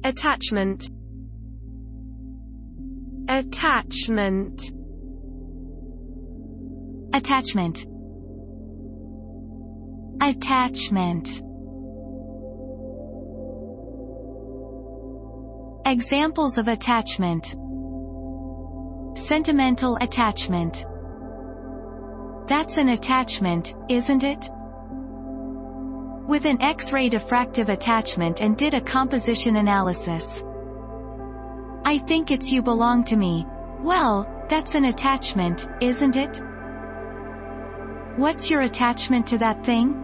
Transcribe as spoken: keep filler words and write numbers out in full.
Attachment. Attachment. Attachment. Attachment. Examples of attachment. Sentimental attachment. That's an attachment, isn't it? With an X-ray diffractive attachment and did a composition analysis. I think it's you belong to me. Well, that's an attachment, isn't it? What's your attachment to that thing?